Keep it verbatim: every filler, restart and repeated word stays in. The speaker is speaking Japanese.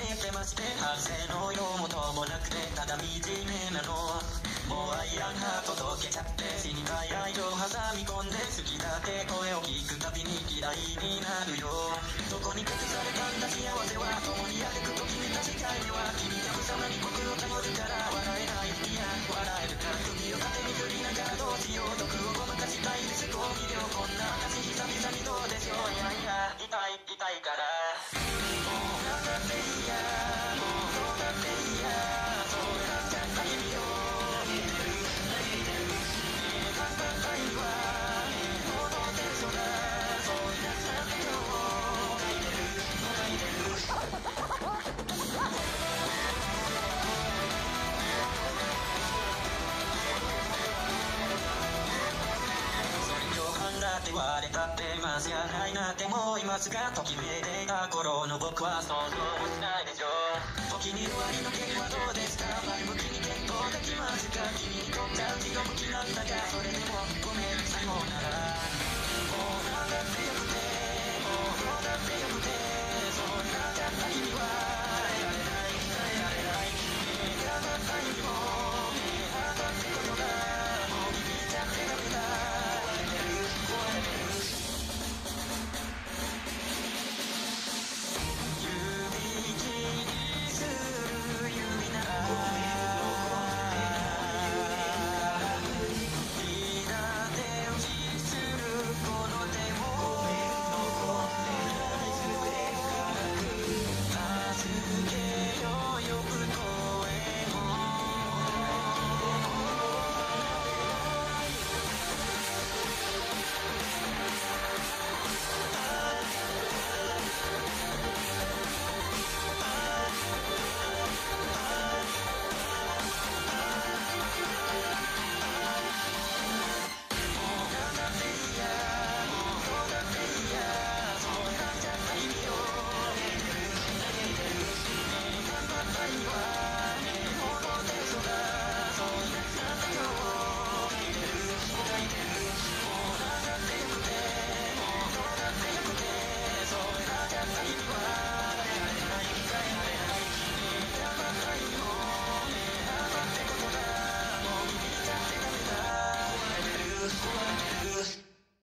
けてまして、反省の用もともなくてただ惨めなの。もうアイアンハート溶けちゃって死にたい愛情挟み込んで、好きだって声を聞くたびに嫌いになるよ。どこに隠されたんだ幸せは、共に歩くと決めた世界では、君が無様に僕を頼るから笑えない。いや笑えるか、首を縦に振りながらどうしよう、毒をごまかしたいですごみ量、こんな私久々にどうでしょう。いやいや痛い痛いから、もうなんだっていいや、もうどうだっていいや、そうなっちゃった君を見てる泣いてる、頑張ったいわ、もうどうせ嘘だ、そうなっちゃったよ、泣いてる泣いてる。だって言われたってまずやないなって思いますが、ときめいていた頃の僕は想像もしないでしょう。時に終わりの件はどうですか、前向きに検討できますか、君にとっては後ろ向きなんだが、それでも